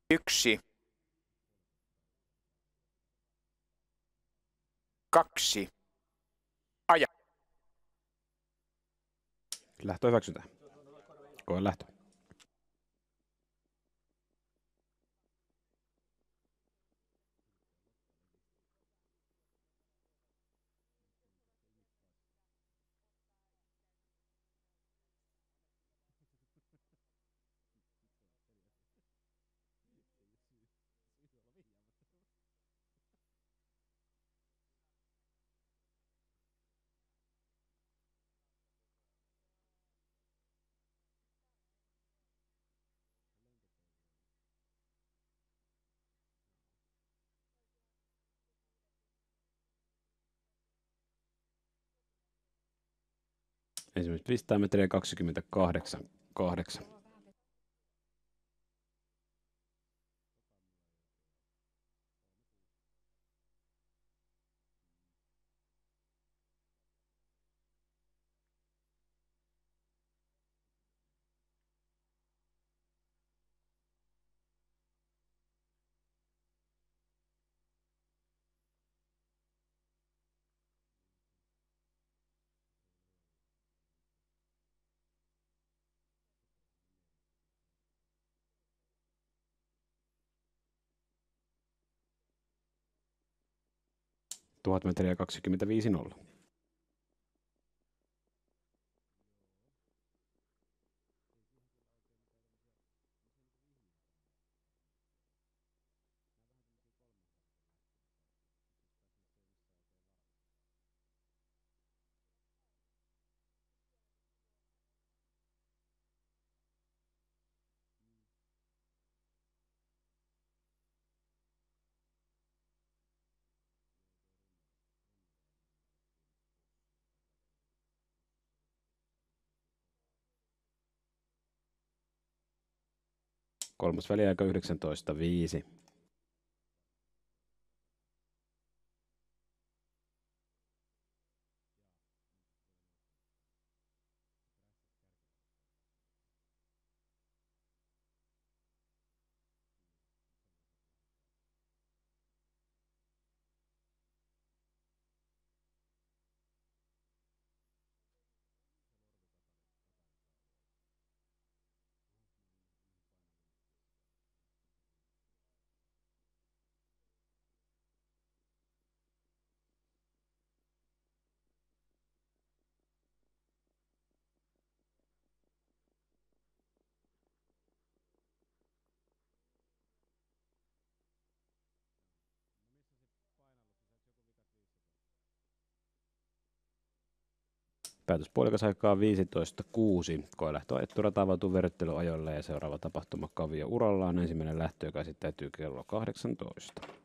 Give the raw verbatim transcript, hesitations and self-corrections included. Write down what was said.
Yksi. Kaksi. Aja. Lähtö hyväksytään. Koe lähtö. Esimerkiksi viisisataa metriä kaksikymmentäkahdeksan kahdeksan. tuhat metriä kaksikymmentäviisi nolla. Kolmas väliaika yhdeksäntoista viisi. Päätöspuolikas aikaa viisitoista kuusi. Koelähtö Etturata avautuu verryttelyajoille ja seuraava tapahtuma Kavio urallaan. Ensimmäinen lähtö, joka esittäytyy kello kahdeksantoista.